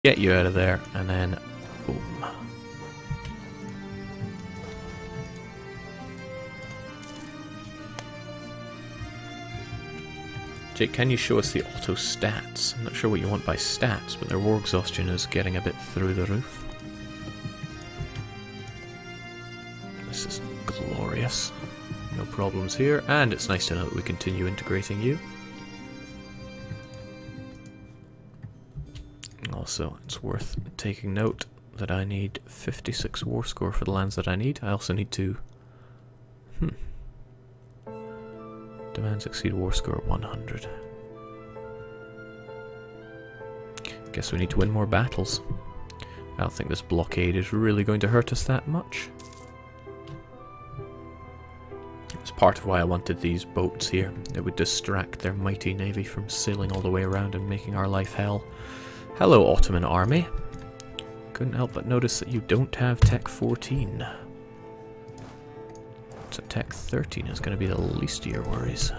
Get you out of there, and then boom. Jake, can you show us the auto stats? I'm not sure what you want by stats, but their war exhaustion is getting a bit through the roof. This is glorious. No problems here, and it's nice to know that we continue integrating you. Also, it's worth taking note that I need 56 war score for the lands that I need. I also need to... Demands exceed war score 100. Guess we need to win more battles. I don't think this blockade is really going to hurt us that much. It's part of why I wanted these boats here. It would distract their mighty navy from sailing all the way around and making our life hell. Hello, Ottoman army. Couldn't help but notice that you don't have Tech 14. So Tech 13 is going to be the least of your worries.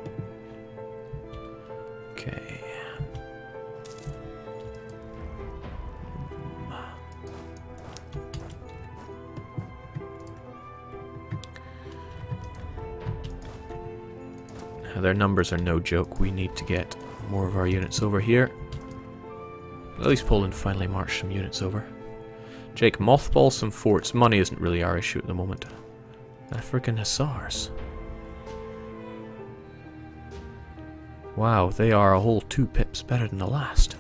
Okay. Now, their numbers are no joke. We need to get more of our units over here. At least Poland finally marched some units over. Jake, mothball some forts. Money isn't really our issue at the moment. African Hussars. Wow, they are a whole 2 pips better than the last.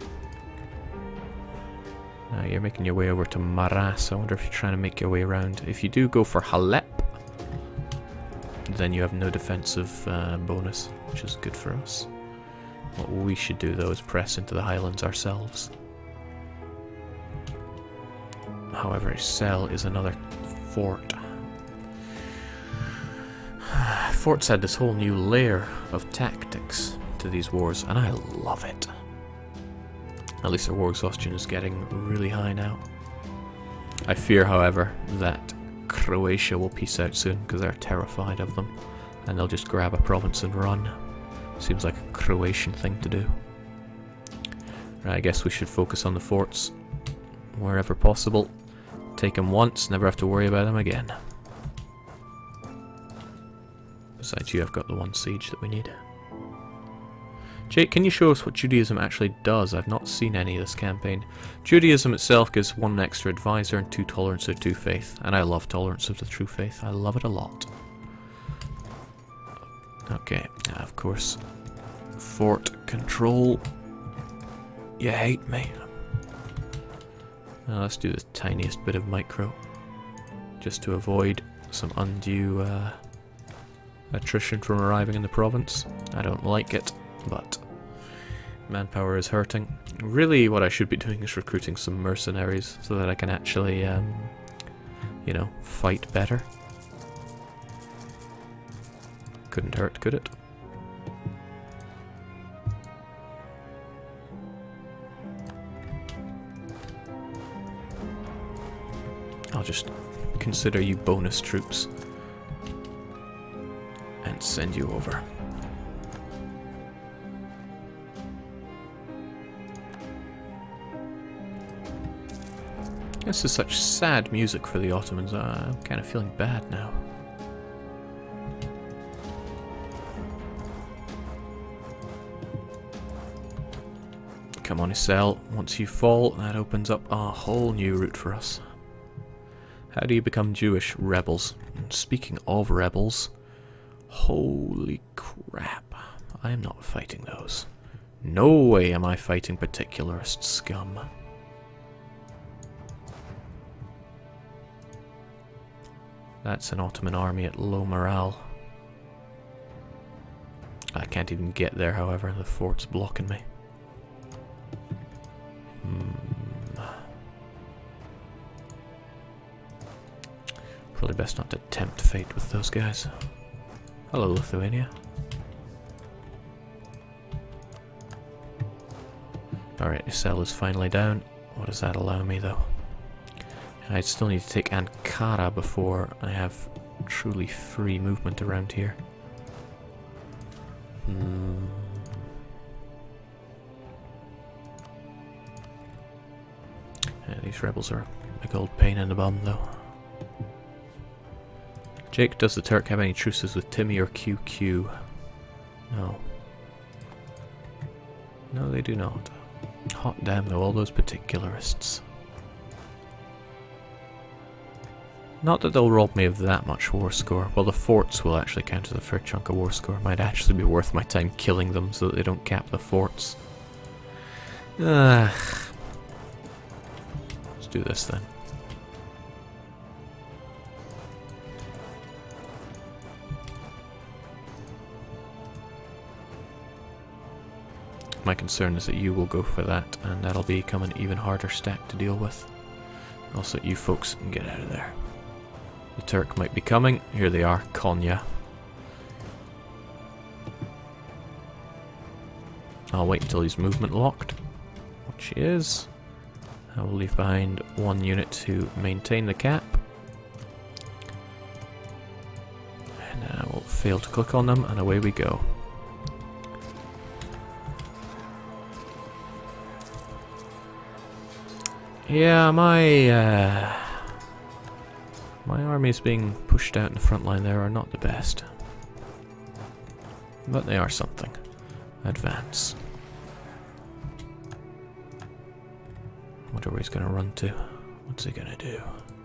Now you're making your way over to Maras. I wonder if you're trying to make your way around. If you do go for Halep, then you have no defensive bonus, which is good for us. What we should do though is press into the highlands ourselves. However, Cell is another fort. Forts add this whole new layer of tactics to these wars, and I love it. At least their war exhaustion is getting really high now. I fear, however, that Croatia will peace out soon because they're terrified of them, and they'll just grab a province and run. Seems like a Croatian thing to do. Right, I guess we should focus on the forts wherever possible. Take them once, never have to worry about them again. Besides, you have got the 1 siege that we need. Jake, can you show us what Judaism actually does? I've not seen any this campaign. Judaism itself gives 1 extra advisor and 2 tolerance of true faith. And I love tolerance of the true faith. I love it a lot. Okay, of course. Fort control. You hate me. Let's do the tiniest bit of micro. Just to avoid some undue attrition from arriving in the province. I don't like it, but manpower is hurting. Really, what I should be doing is recruiting some mercenaries so that I can actually, you know, fight better. Couldn't hurt, could it? I'll just consider you bonus troops and send you over. This is such sad music for the Ottomans. I'm kind of feeling bad now. Come on, Isel. Once you fall, that opens up a whole new route for us. How do you become Jewish? Rebels. And speaking of rebels, holy crap. I am not fighting those. No way am I fighting particularist scum. That's an Ottoman army at low morale. I can't even get there, however, the fort's blocking me. Probably best not to tempt fate with those guys. Hello, Lithuania. Alright, Isel is finally down. What does that allow me, though? I still need to take Ankara before I have truly free movement around here. Hmm. Yeah, these rebels are a big old pain in the bum, though. Jake, does the Turk have any truces with Timmy or QQ? No. No, they do not. Hot damn, though, all those particularists. Not that they'll rob me of that much war score. Well, the forts will actually count as a fair chunk of war score. Might actually be worth my time killing them so that they don't cap the forts. Let's do this then. My concern is that you will go for that, and that'll become an even harder stack to deal with. Also, you folks can get out of there. The Turk might be coming. Here they are, Konya. I'll wait until he's movement locked, which he is. I will leave behind one unit to maintain the cap. And then I will fail to click on them, and away we go. Yeah, my armies being pushed out in the front line there are not the best. But they are something. Advance. Wonder where he's going to run to. What's he going to do?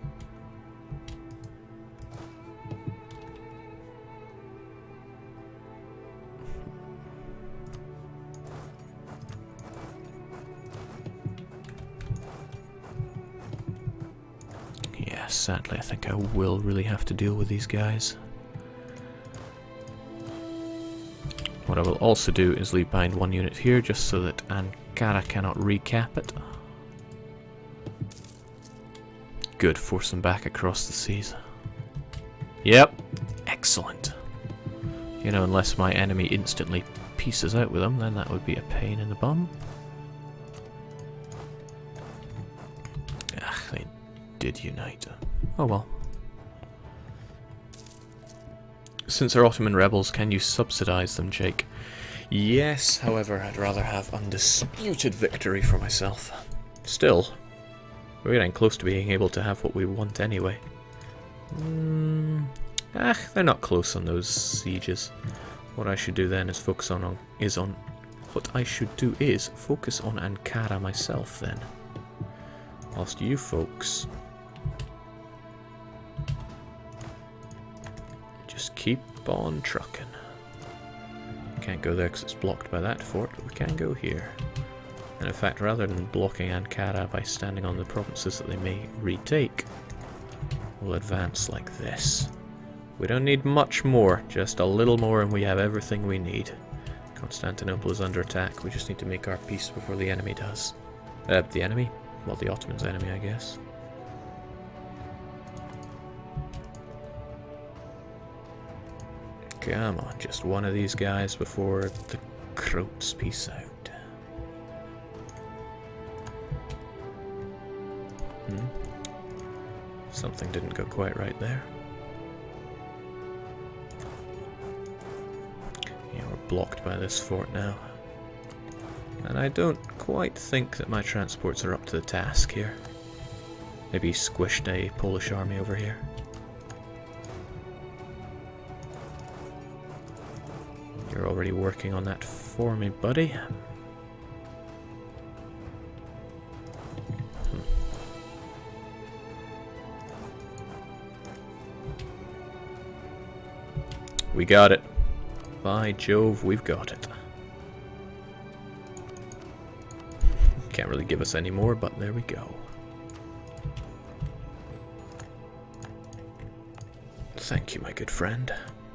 Yeah, sadly I think I will really have to deal with these guys. What I will also do is leave behind one unit here just so that Ankara cannot recap it. Good, force them back across the seas. Yep, excellent. You know, unless my enemy instantly pieces out with them, then that would be a pain in the bum. Ugh, they did unite. Oh well. Since they're Ottoman rebels, can you subsidize them, Jake? Yes, however, I'd rather have undisputed victory for myself. Still, we're getting close to being able to have what we want anyway. They're not close on those sieges. What I should do then is focus on Ankara myself then. Whilst you folks just keep on trucking. Can't go there because it's blocked by that fort, but we can go here. And in fact, rather than blocking Ankara by standing on the provinces that they may retake, we'll advance like this. We don't need much more, just a little more and we have everything we need. Constantinople is under attack, we just need to make our peace before the enemy does. The enemy? Well, the Ottomans' enemy, I guess. Come on, just one of these guys before the Croats peace out. Something didn't go quite right there. Yeah, we're blocked by this fort now. And I don't quite think that my transports are up to the task here. Maybe squished a Polish army over here. You're already working on that for me, buddy. We got it. By Jove, we've got it. Can't really give us any more, but there we go. Thank you, my good friend.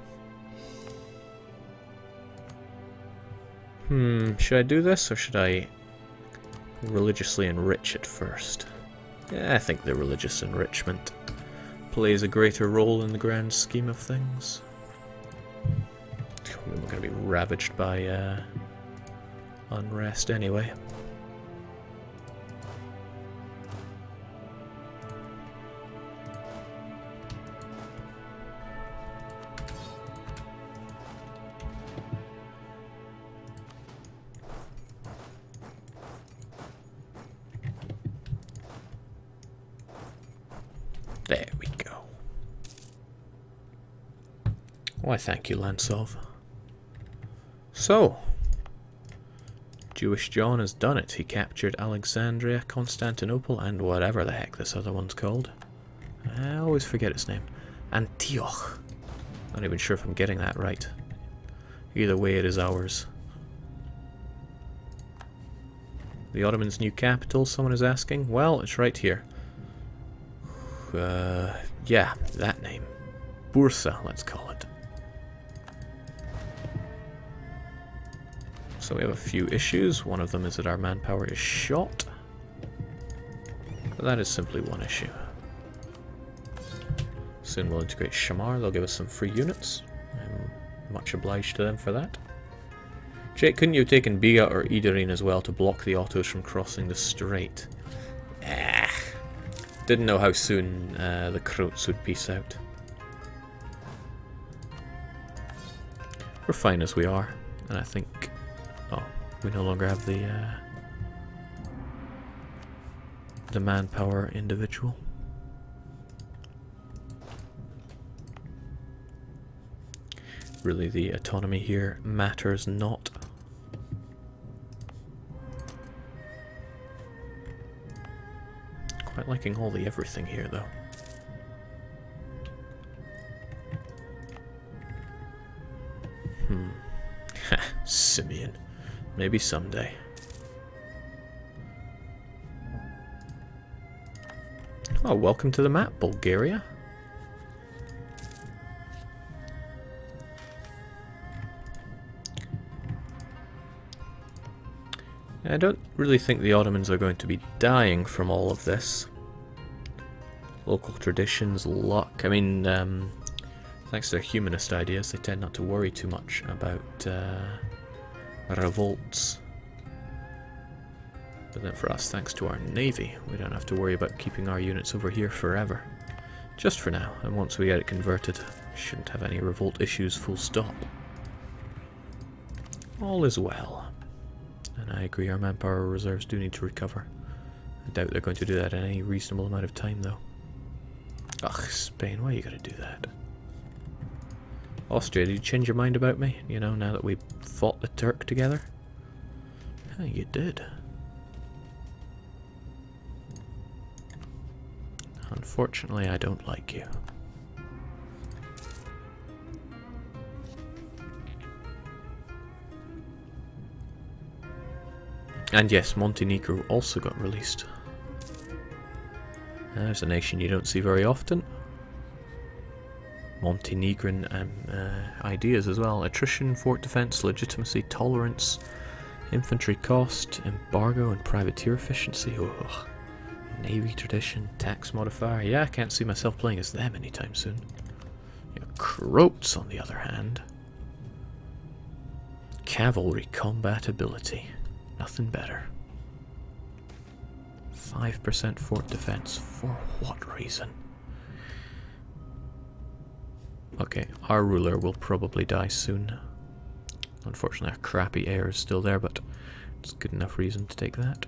Should I do this, or should I religiously enrich it first? Yeah, I think the religious enrichment plays a greater role in the grand scheme of things. We're going to be ravaged by unrest anyway. There we go. Why, thank you, Lansov. So, Jewish John has done it. He captured Alexandria, Constantinople, and whatever the heck this other one's called. I always forget its name. Antioch. Not even sure if I'm getting that right. Either way, it is ours. The Ottomans' new capital, someone is asking? Well, it's right here. Yeah, that name. Bursa, let's call it. So we have a few issues. One of them is that our manpower is shot. But that is simply one issue. Soon we'll integrate Shamar. They'll give us some free units. I'm much obliged to them for that. Jake, couldn't you have taken Biga or Idarin as well to block the Ottos from crossing the strait? Didn't know how soon the Croats would peace out. We're fine as we are, and I think... Oh, we no longer have the manpower individual. Really, the autonomy here matters not. Quite liking all the everything here, though. Simeon. Maybe someday. Oh, welcome to the map, Bulgaria. I don't really think the Ottomans are going to be dying from all of this. Local traditions, luck. I mean, thanks to their humanist ideas, they tend not to worry too much about revolts. But then for us, thanks to our navy, we don't have to worry about keeping our units over here forever. Just for now, and once we get it converted, shouldn't have any revolt issues, full stop. All is well. And I agree, our manpower reserves do need to recover. I doubt they're going to do that in any reasonable amount of time, though. Ugh, Spain, why you gotta do that? Austria, did you change your mind about me? You know, now that we fought the Turk together? Yeah, you did. Unfortunately, I don't like you. And yes, Montenegro also got released. There's a nation you don't see very often. Montenegrin ideas as well. Attrition, fort defense, legitimacy, tolerance, infantry cost, embargo, and privateer efficiency. Oh, navy tradition, tax modifier. Yeah, I can't see myself playing as them anytime soon. Croats, on the other hand. Cavalry combat ability. Nothing better. 5% fort defense. For what reason? Okay, our ruler will probably die soon. Unfortunately, our crappy heir is still there, but it's good enough reason to take that.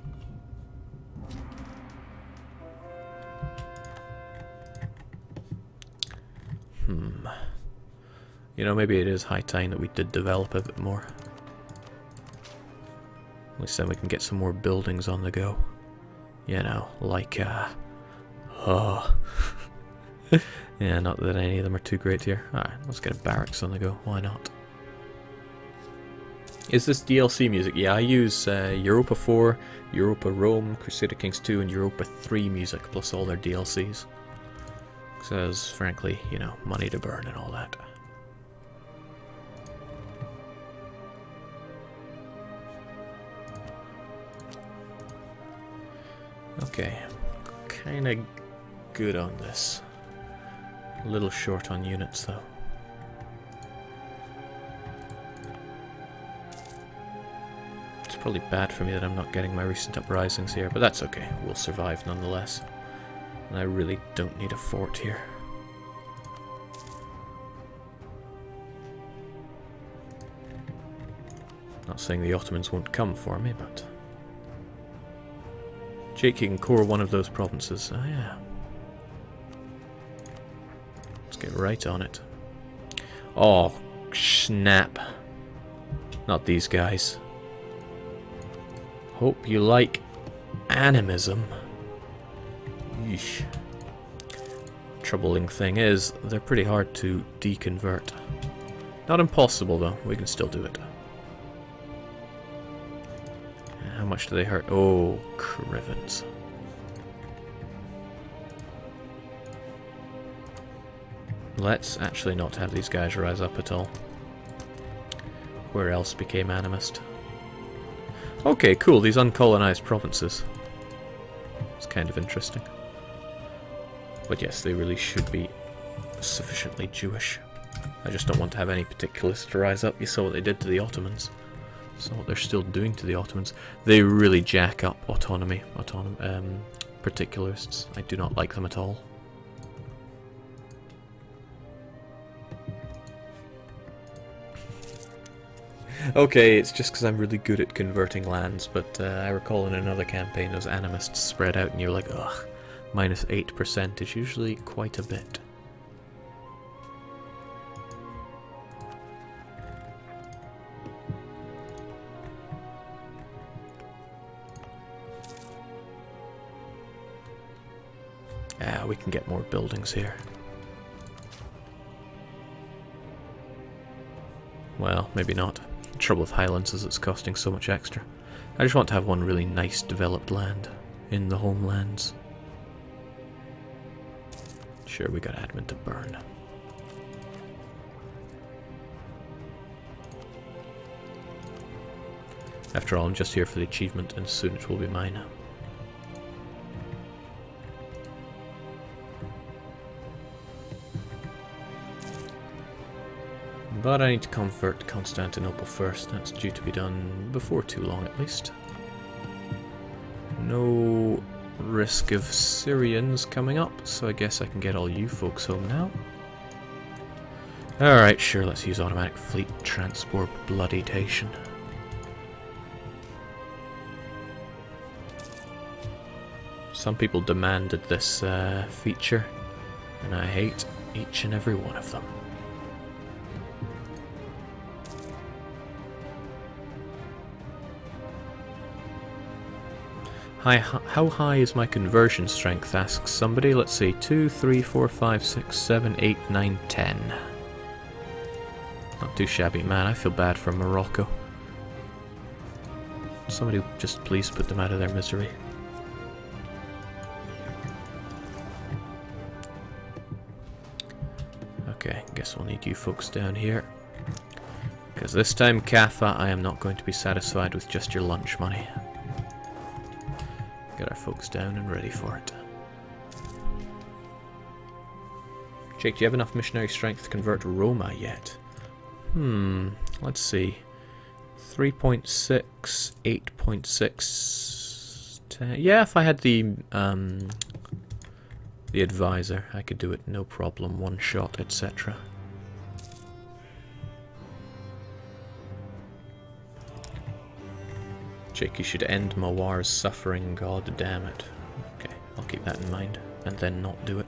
You know, maybe it is high time that we did develop a bit more. At least then we can get some more buildings on the go. You know, like, oh. Yeah, not that any of them are too great here. Alright, let's get a barracks on the go. Why not? Is this DLC music? Yeah, I use Europa 4, Europa Rome, Crusader Kings 2, and Europa 3 music, plus all their DLCs. Because there's, frankly, you know, money to burn and all that. Okay, kinda good on this. A little short on units though. It's probably bad for me that I'm not getting my recent uprisings here, but that's okay. We'll survive nonetheless. And I really don't need a fort here. Not saying the Ottomans won't come for me, but... Jake, you can core one of those provinces. Oh yeah. Get right on it. Oh, snap. Not these guys. Hope you like animism. Yeesh. Troubling thing is, they're pretty hard to deconvert. Not impossible though, we can still do it. How much do they hurt? Oh, crivens. Let's actually not have these guys rise up at all. Where else became animist? Okay, cool, these uncolonized provinces. It's kind of interesting. But yes, they really should be sufficiently Jewish. I just don't want to have any particulars to rise up. You saw what they did to the Ottomans. Saw what they're still doing to the Ottomans. They really jack up particularists. I do not like them at all. Okay, it's just because I'm really good at converting lands, but I recall in another campaign those animists spread out and you're like, ugh, minus 8% is usually quite a bit. Ah, we can get more buildings here. Well, maybe not. The trouble with Highlands is it's costing so much extra. I just want to have one really nice developed land in the homelands. Sure, we got admin to burn. After all, I'm just here for the achievement and soon it will be mine. But I need to convert Constantinople first. That's due to be done before too long, at least. No risk of Syrians coming up, so I guess I can get all you folks home now. Alright, sure, let's use automatic fleet transport bloodytation. Some people demanded this feature, and I hate each and every one of them. How high is my conversion strength, asks somebody. Let's see, 2, 3, 4, 5, 6, 7, 8, 9, 10. Not too shabby, man. I feel bad for Morocco. Somebody just please put them out of their misery. Okay, guess we'll need you folks down here. Because this time, Kaffa, I am not going to be satisfied with just your lunch money. Get our folks down and ready for it. Jake, do you have enough missionary strength to convert Roma yet? Let's see. 3.6, 8.6, 10. Yeah, if I had the advisor, I could do it no problem, one shot, etc. Jake, you should end Mawar's suffering, god damn it. Okay, I'll keep that in mind, and then not do it.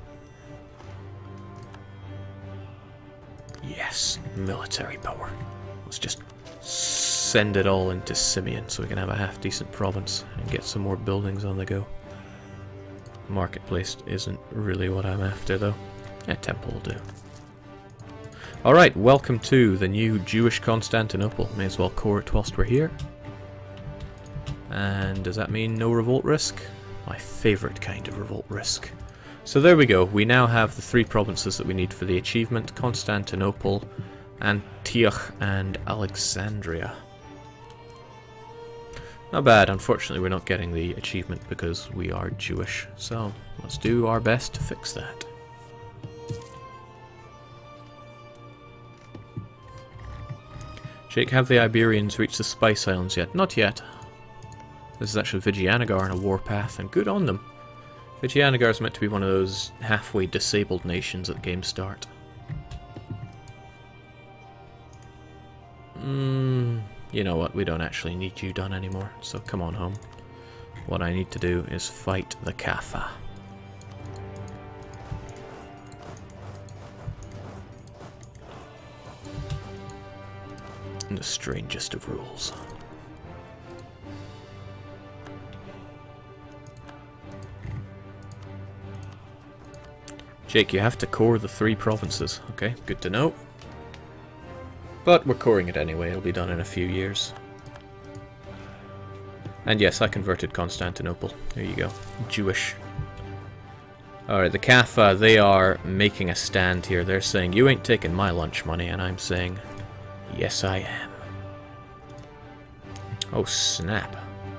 Yes, military power. Let's just send it all into Simeon so we can have a half-decent province and get some more buildings on the go. Marketplace isn't really what I'm after, though. Yeah, temple will do. Alright, welcome to the new Jewish Constantinople. May as well core it whilst we're here. And does that mean no revolt risk? My favourite kind of revolt risk. So there we go, we now have the 3 provinces that we need for the achievement: Constantinople, Antioch, and Alexandria. Not bad. Unfortunately we're not getting the achievement because we are Jewish, so let's do our best to fix that. Jake, have the Iberians reached the Spice Islands yet? Not yet. This is actually Vijayanagara on a warpath, and good on them. Vijayanagar is meant to be one of those halfway disabled nations at the game's start. You know what, we don't actually need you done anymore, so come on home. What I need to do is fight the Kaffa. in the strangest of rules. Jake, you have to core the 3 provinces. Okay, good to know. But we're coring it anyway, it'll be done in a few years. And yes, I converted Constantinople. There you go. Jewish. Alright, the Kaffa, they are making a stand here. They're saying, you ain't taking my lunch money, and I'm saying, yes I am. Oh snap.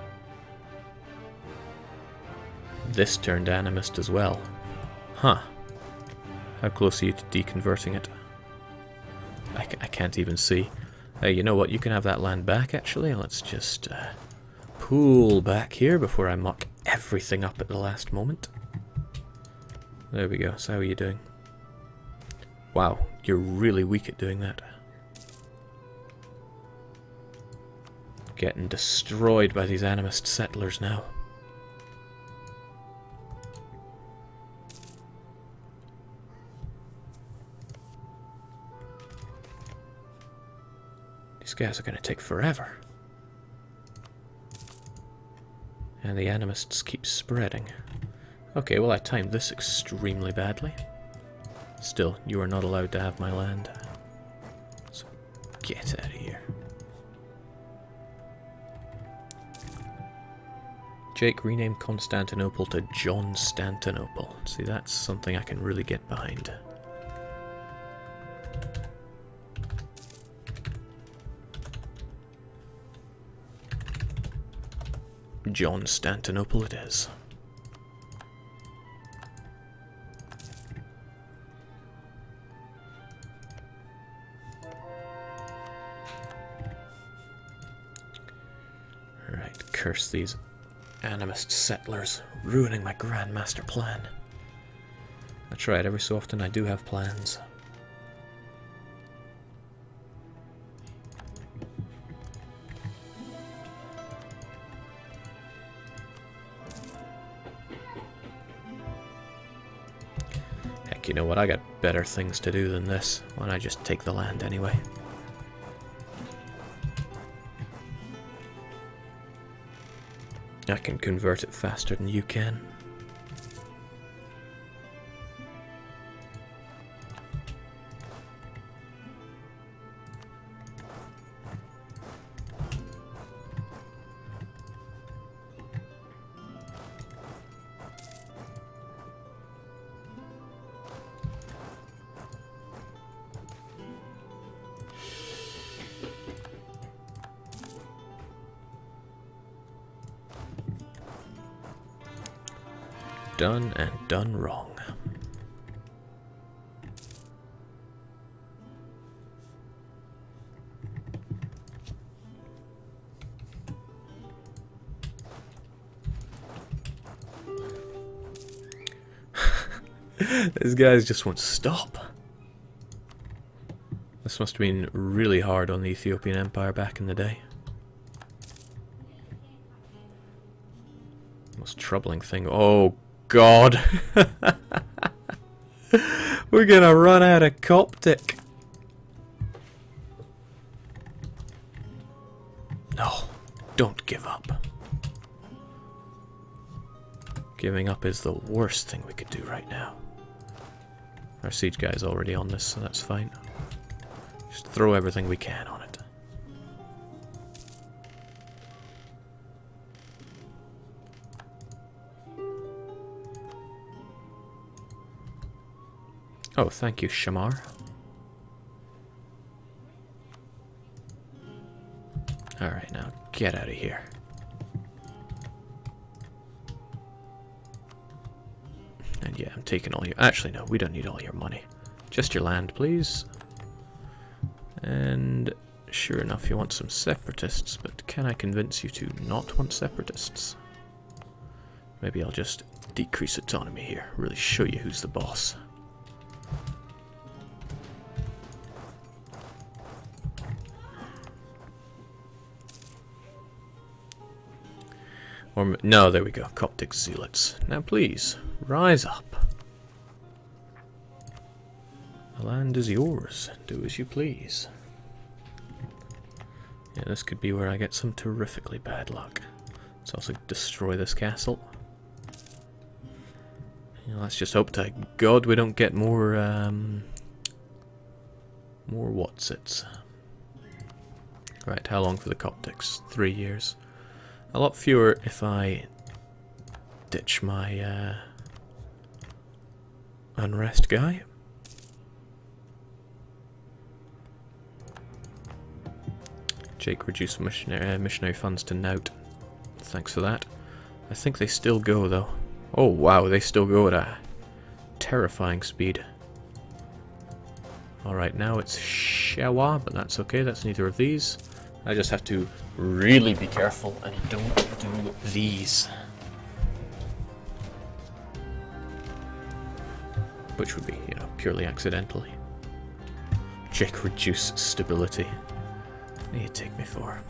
This turned animist as well. Huh. How close are you to deconverting it? I can't even see. Hey, you know what? You can have that land back, actually. Let's just pull back here before I muck everything up at the last moment. There we go. So how are you doing? Wow, you're really weak at doing that. Getting destroyed by these animist settlers now. These guys are going to take forever. And the animists keep spreading. Okay, well I timed this extremely badly. Still, you are not allowed to have my land. So, get out of here. Jake, rename Constantinople to Johnstantinople. See, that's something I can really get behind. Johnstantinople it is. Right, curse these animist settlers, ruining my grand master plan. That's right, every so often I do have plans. Heck, you know what, I got better things to do than this. Why don't I just take the land anyway? I can convert it faster than you can. Done and done wrong. These guys just won't stop. This must have been really hard on the Ethiopian Empire back in the day. Most troubling thing. Oh God. We're gonna run out of Coptic. No, don't give up. Giving up is the worst thing we could do right now. Our siege guy's already on this, so that's fine. Just throw everything we can on it. Oh, thank you, Shamar. Alright, now get out of here. And yeah, I'm taking all your... Actually, no, we don't need all your money. Just your land, please. And sure enough, you want some separatists, but can I convince you to not want separatists? Maybe I'll just decrease autonomy here, really show you who's the boss. Or, no, there we go, Coptic zealots. Now please, rise up. The land is yours, do as you please. Yeah, this could be where I get some terrifically bad luck. Let's also destroy this castle. Yeah, let's just hope to God we don't get more whatsits. Right, how long for the Coptics? 3 years. A lot fewer if I ditch my unrest guy. Jake reduced missionary funds to nout. Thanks for that. I think they still go though. Oh wow, they still go at a terrifying speed. Alright, now it's Shawa, but that's okay, that's neither of these. I just have to really be careful and don't do these. Which would be, you know, purely accidentally. Jake reduce stability. What do you take me for?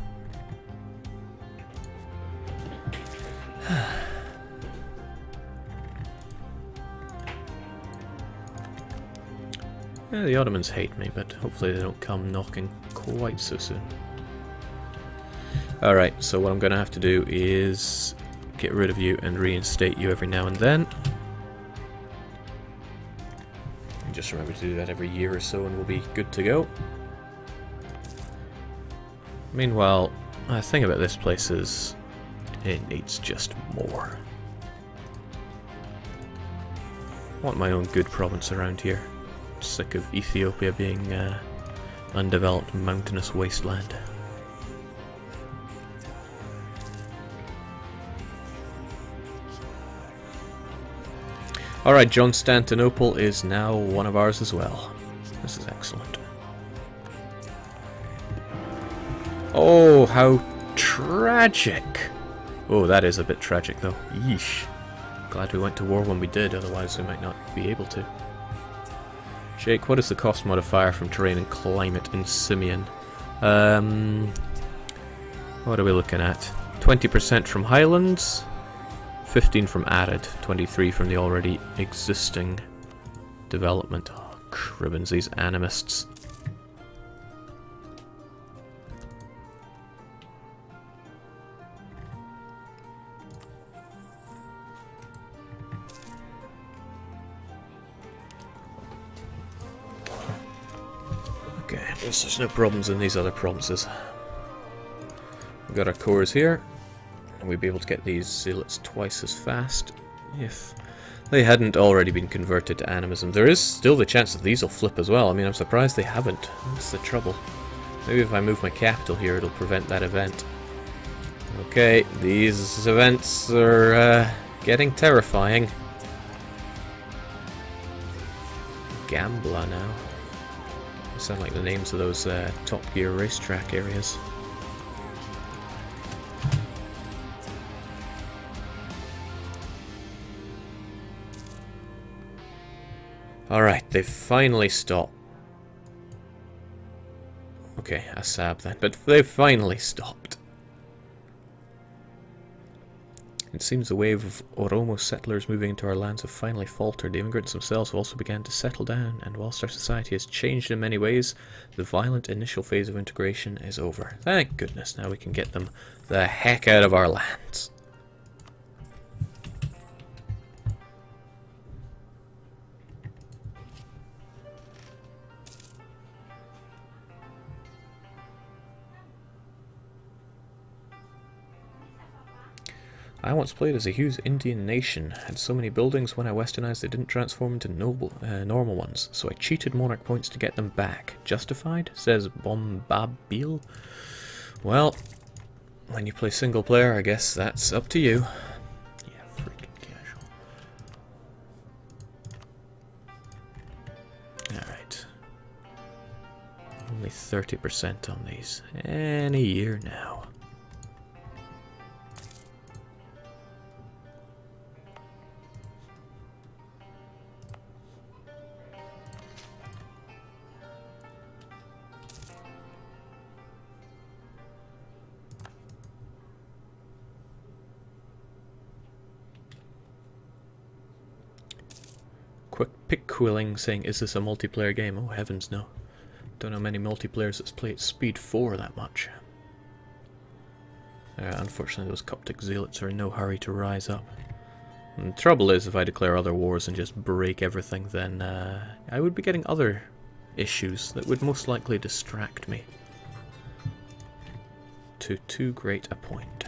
Yeah, the Ottomans hate me, but hopefully they don't come knocking quite so soon. Alright, so what I'm going to have to do is get rid of you and reinstate you every now and then. And just remember to do that every year or so and we'll be good to go. Meanwhile, the thing about this place is it needs just more. I want my own good province around here. Sick of Ethiopia being undeveloped mountainous wasteland. Alright, Constantinople is now one of ours as well. This is excellent. Oh, how tragic! Oh, that is a bit tragic though. Yeesh. Glad we went to war when we did, otherwise we might not be able to. Jake, what is the cost modifier from terrain and climate in Simeon? What are we looking at? 20% from highlands, 15 from arid, 23 from the already existing development. Oh, cribbins, these animists. Okay, at least there's no problems in these other provinces. We've got our cores here, and we'd be able to get these zealots twice as fast if they hadn't already been converted to animism. There is still the chance that these will flip as well. I mean, I'm surprised they haven't. That's the trouble. Maybe if I move my capital here, it'll prevent that event. Okay, these events are getting terrifying. Gambler now. Sound like the names of those Top Gear racetrack areas. Alright, they've finally stopped. Okay, Assab then, but they've finally stopped. It seems the wave of Oromo settlers moving into our lands have finally faltered. The immigrants themselves have also begun to settle down, and whilst our society has changed in many ways, the violent initial phase of integration is over. Thank goodness, now we can get them the heck out of our lands. I once played as a huge Indian nation, had so many buildings when I westernized they didn't transform into normal ones, so I cheated monarch points to get them back. Justified? Says Bombabil. Well, when you play single player, I guess that's up to you. Yeah, freaking casual. Alright. Only 30% on these. Any year now. Quick pick quilling saying, is this a multiplayer game? Oh heavens no. Don't know many multiplayers that's played Speed 4 that much. Unfortunately, those Coptic zealots are in no hurry to rise up. And the trouble is, if I declare other wars and just break everything, then I would be getting other issues that would most likely distract me to too great a point.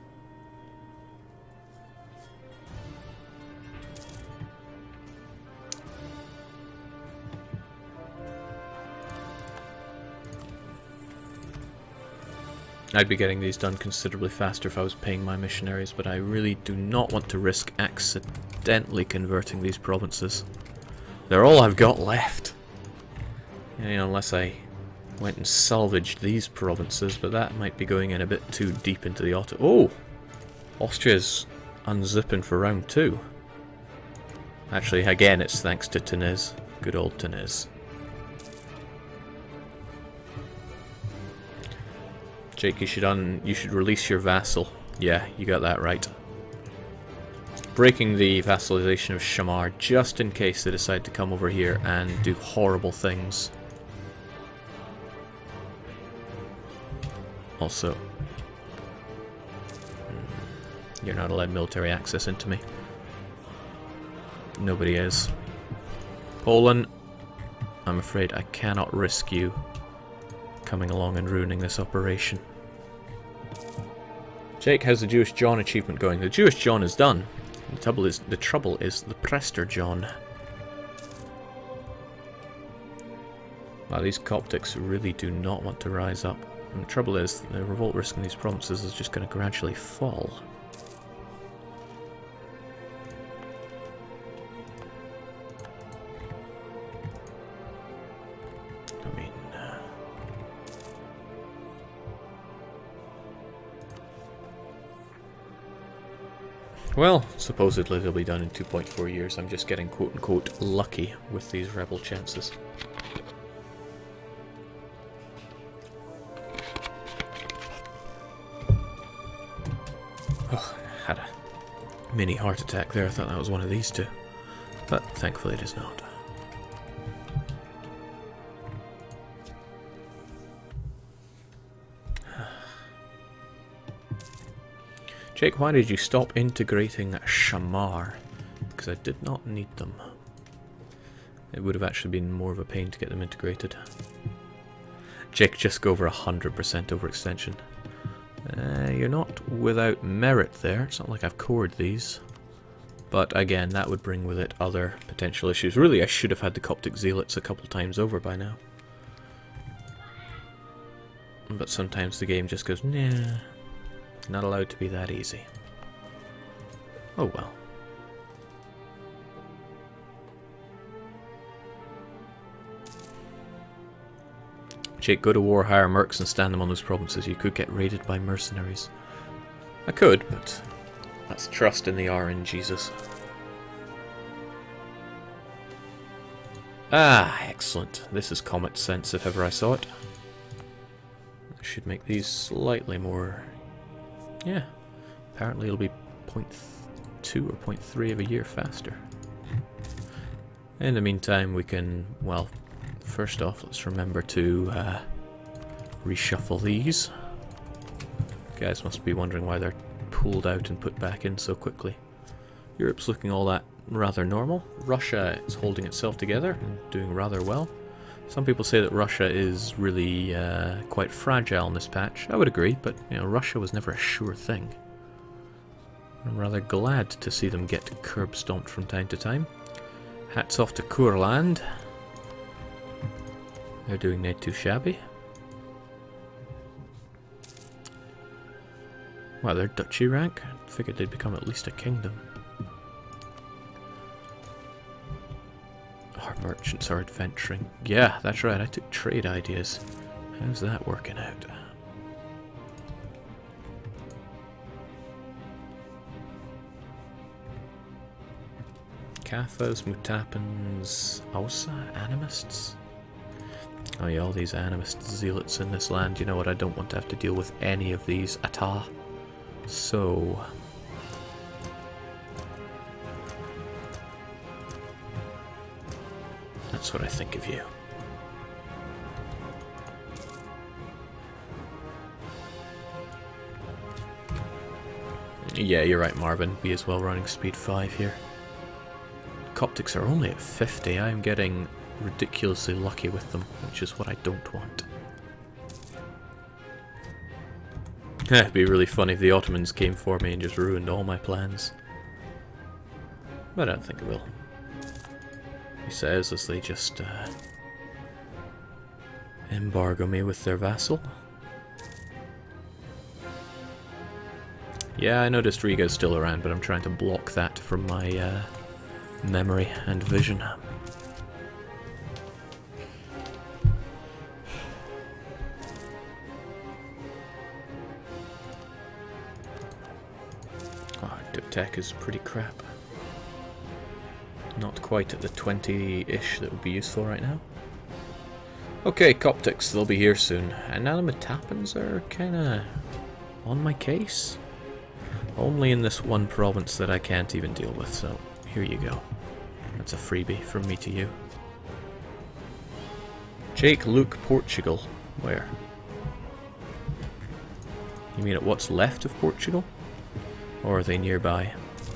I'd be getting these done considerably faster if I was paying my missionaries, but I really do not want to risk accidentally converting these provinces. They're all I've got left. You know, unless I went and salvaged these provinces, but that might be going in a bit too deep into the auto. Oh! Austria's unzipping for round 2. Actually, again, it's thanks to Teniz. Good old Teniz. Jake, you should release your vassal. Yeah, you got that right. Breaking the vassalization of Shamar just in case they decide to come over here and do horrible things. Also, you're not allowed military access into me. Nobody is. Poland, I'm afraid I cannot risk you coming along and ruining this operation. Jake, how's the Jewish John achievement going? The Jewish John is done. The trouble is the Prester John. Wow, these Coptics really do not want to rise up. And the trouble is, the revolt risk in these provinces is just going to gradually fall. I mean... well, supposedly they'll be done in 2.4 years. I'm just getting quote-unquote lucky with these rebel chances. Oh, I had a mini heart attack there. I thought that was one of these two. But thankfully it is not. Jake, why did you stop integrating Shamar? Because I did not need them. It would have actually been more of a pain to get them integrated. Jake, just go over 100% overextension. You're not without merit there. It's not like I've cored these. But again, that would bring with it other potential issues. Really, I should have had the Coptic Zealots a couple times over by now. But sometimes the game just goes, nah. Not allowed to be that easy. Oh well. Jake, go to war, hire mercs and stand them on those provinces. You could get raided by mercenaries. I could, but that's trust in the RNGesus. Ah, excellent. This is Comet Sense if ever I saw it. I should make these slightly more... yeah, apparently it'll be 0.2 or 0.3 of a year faster. In the meantime, we can, well, first off, let's remember to reshuffle these. You guys must be wondering why they're pulled out and put back in so quickly. Europe's looking all that rather normal. Russia is holding itself together and doing rather well. Some people say that Russia is really quite fragile in this patch. I would agree, but you know, Russia was never a sure thing. I'm rather glad to see them get curb stomped from time to time. Hats off to Courland. They're doing not too shabby. Wow, they're duchy rank? I figured they'd become at least a kingdom. Our merchants are adventuring. Yeah, that's right, I took trade ideas. How's that working out? Cathos, Mutapans, Ausa, Animists? Oh yeah, all these animist zealots in this land. You know what, I don't want to have to deal with any of these at all. So... that's what I think of you. Yeah, you're right, Marvin. Be as well running speed 5 here. Coptics are only at 50. I'm getting ridiculously lucky with them, which is what I don't want. It'd be really funny if the Ottomans came for me and just ruined all my plans. But I don't think it will. He says as they just embargo me with their vassal. Yeah, I noticed Riga's still around, but I'm trying to block that from my memory and vision. Oh, tech is pretty crap. Not quite at the 20-ish that would be useful right now. Okay, Coptics, they'll be here soon. And now the Metapans are kinda on my case. Only in this one province that I can't even deal with, so here you go. That's a freebie from me to you. Jake Luke Portugal. Where? You mean at what's left of Portugal? Or are they nearby?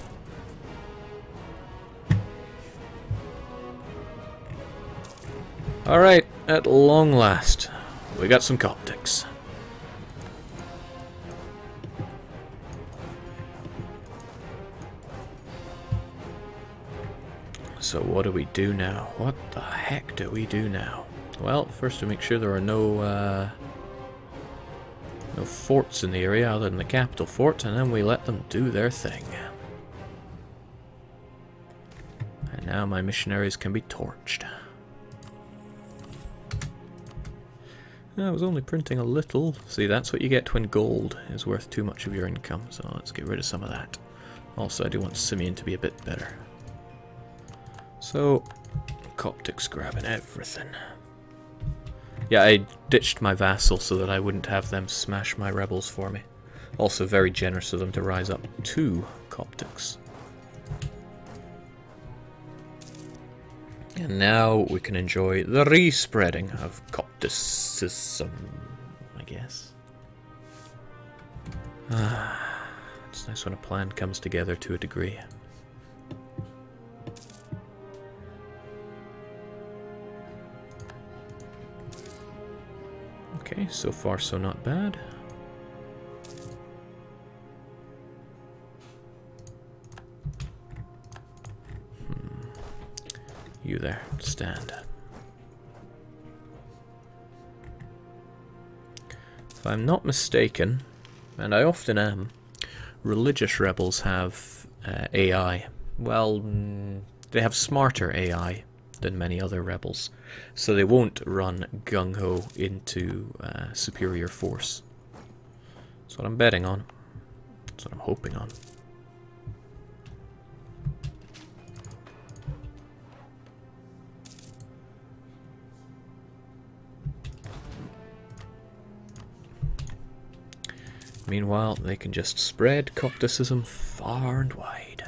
Alright, at long last, we got some Coptics. So what do we do now? What the heck do we do now? Well, first we make sure there are no forts in the area other than the capital fort, and then we let them do their thing. And now my missionaries can be torched. I was only printing a little. See, that's what you get when gold is worth too much of your income, so let's get rid of some of that. Also, I do want Simeon to be a bit better. So, Coptics grabbing everything. Yeah, I ditched my vassal so that I wouldn't have them smash my rebels for me. Also very generous of them to rise up 2 Coptics. And now we can enjoy the re-spreading of Copticism, I guess. It's nice when a plan comes together to a degree. Okay, so far so not bad. You there, stand. If I'm not mistaken, and I often am, religious rebels have AI. Well, they have smarter AI than many other rebels, so they won't run gung-ho into superior force. That's what I'm betting on. That's what I'm hoping on. Meanwhile, they can just spread Copticism far and wide.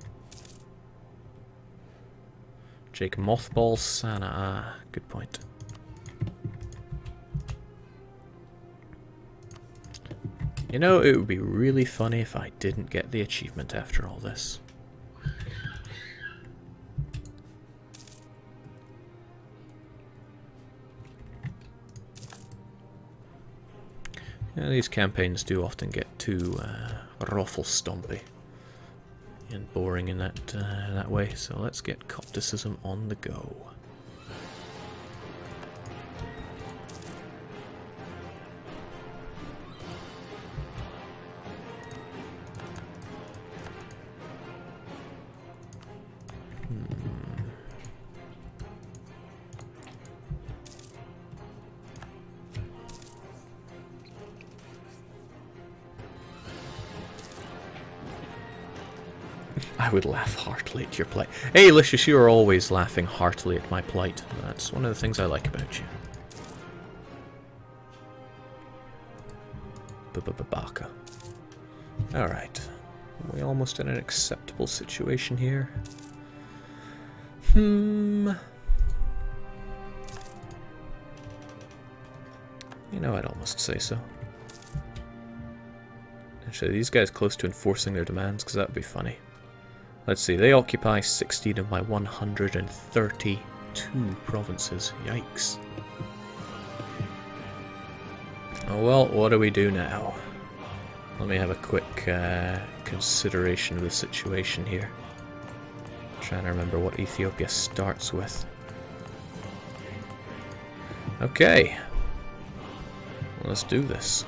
Jake mothballs Sana. Ah, good point. You know, it would be really funny if I didn't get the achievement after all this. Yeah, these campaigns do often get too ruffle-stompy and boring in that way, so let's get Copticism on the go. I would laugh heartily at your plight. Hey, Lucius, you are always laughing heartily at my plight. That's one of the things I like about you. Baka. Alright. We almost in an acceptable situation here. You know, I'd almost say so. Actually, these guys close to enforcing their demands, because that would be funny. Let's see, they occupy 16 of my 132 provinces. Yikes. Oh well, what do we do now? Let me have a quick consideration of the situation here. I'm trying to remember what Ethiopia starts with. Okay. Let's do this.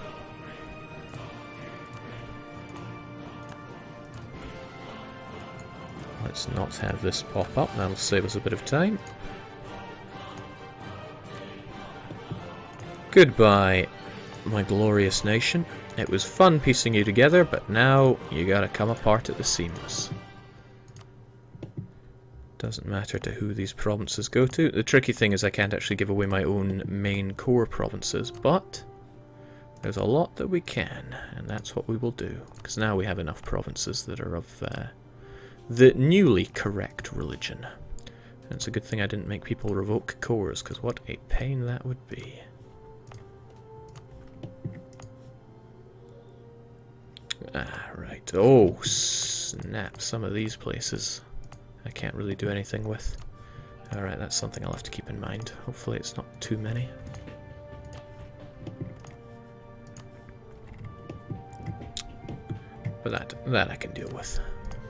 Let's not have this pop up, that'll save us a bit of time. Goodbye, my glorious nation. It was fun piecing you together, but now you gotta come apart at the seams. Doesn't matter to who these provinces go to. The tricky thing is I can't actually give away my own main core provinces, but there's a lot that we can, and that's what we will do. Because now we have enough provinces that are of the newly correct religion. And it's a good thing I didn't make people revoke cores, because what a pain that would be. Ah, right. Oh, snap. Some of these places I can't really do anything with. Alright, that's something I'll have to keep in mind. Hopefully it's not too many. But that I can deal with.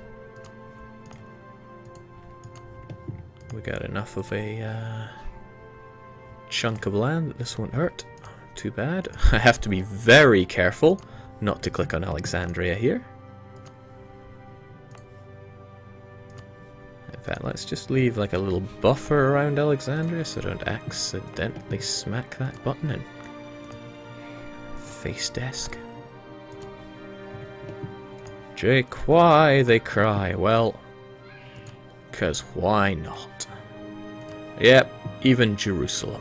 We got enough of a chunk of land that this won't hurt. Too bad. I have to be very careful not to click on Alexandria here. In fact, let's just leave like a little buffer around Alexandria so I don't accidentally smack that button and face desk. Jake, why they cry? Well, 'cause why not? Yep, even Jerusalem.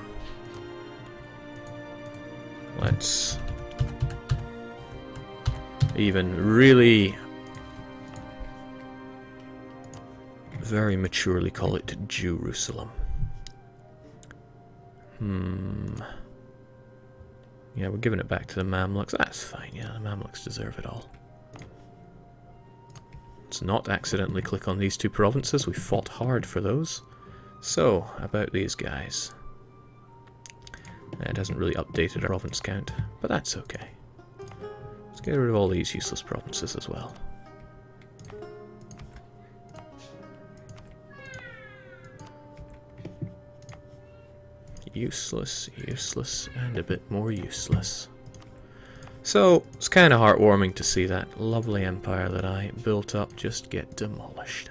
Let's even really very maturely call it Jerusalem. Yeah, we're giving it back to the Mamluks. That's fine, yeah, the Mamluks deserve it all. Let's not accidentally click on these two provinces. We fought hard for those. So, about these guys. It hasn't really updated our province count, but that's okay. Let's get rid of all these useless provinces as well. Useless, useless, and a bit more useless. So, it's kind of heartwarming to see that lovely empire that I built up just get demolished.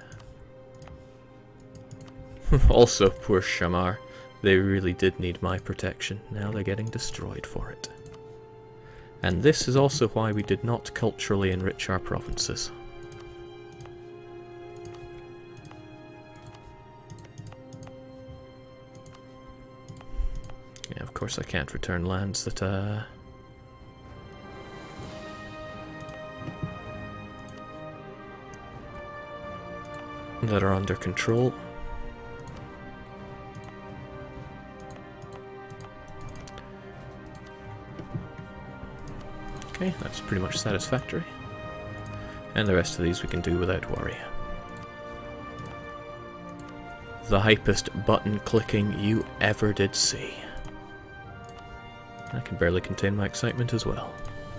Also, poor Shamar. They really did need my protection. Now they're getting destroyed for it. And this is also why we did not culturally enrich our provinces. Yeah, of course I can't return lands that are under control. Okay, that's pretty much satisfactory. And the rest of these we can do without worry. The hypest button clicking you ever did see. I can barely contain my excitement as well.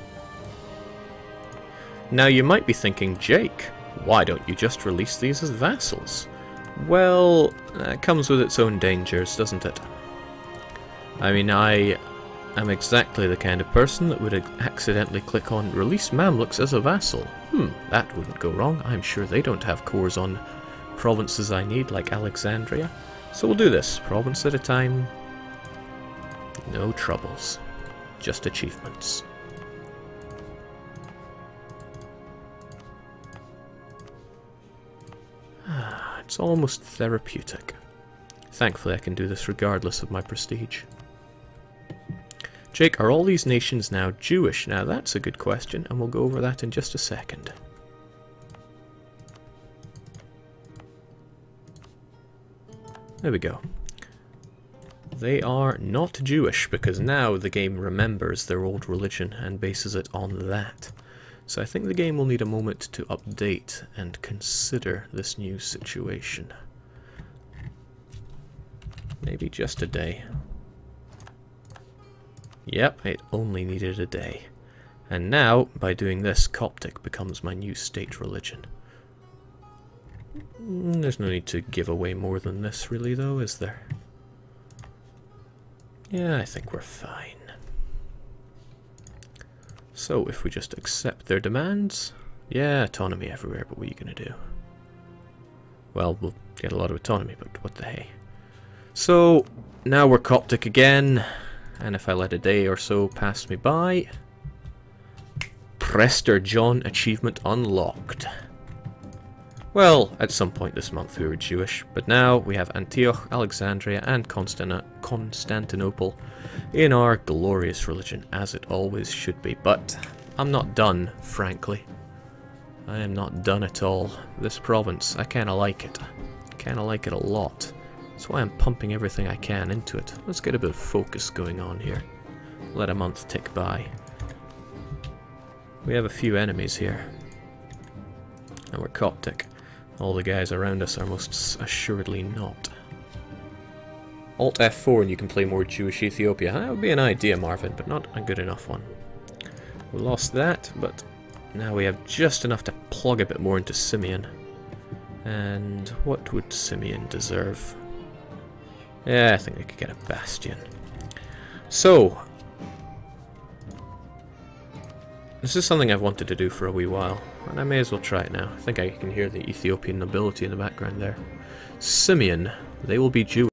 Now you might be thinking, Jake, why don't you just release these as vassals? Well, that comes with its own dangers, doesn't it? I mean, I am exactly the kind of person that would accidentally click on release Mamluks as a vassal. That wouldn't go wrong. I'm sure they don't have cores on provinces I need, like Alexandria. So we'll do this, province at a time. No troubles. Just achievements. It's almost therapeutic. Thankfully I can do this regardless of my prestige. Jake, are all these nations now Jewish? Now that's a good question, and we'll go over that in just a second. There we go. They are not Jewish, because now the game remembers their old religion and bases it on that. So I think the game will need a moment to update and consider this new situation. Maybe just a day. Yep, it only needed a day. And now, by doing this, Coptic becomes my new state religion. There's no need to give away more than this, really, though, is there? Yeah, I think we're fine. So, if we just accept their demands... Yeah, autonomy everywhere, but what are you going to do? Well, we'll get a lot of autonomy, but what the hey. So, now we're Coptic again, and if I let a day or so pass me by... Prester John achievement unlocked. Well, at some point this month we were Jewish, but now we have Antioch, Alexandria, and Constantinople in our glorious religion, as it always should be. But I'm not done, frankly. I am not done at all. This province, I kinda like it. Kinda like it a lot. That's why I'm pumping everything I can into it. Let's get a bit of focus going on here. Let a month tick by. We have a few enemies here. And we're Coptic. All the guys around us are most assuredly not. Alt F4 and you can play more Jewish Ethiopia. That would be an idea, Marvin, but not a good enough one. We lost that, but now we have just enough to plug a bit more into Simeon. And what would Simeon deserve? Yeah, I think we could get a bastion. So, this is something I've wanted to do for a wee while, and I may as well try it now. I think I can hear the Ethiopian nobility in the background there. Simeon, they will be Jewish.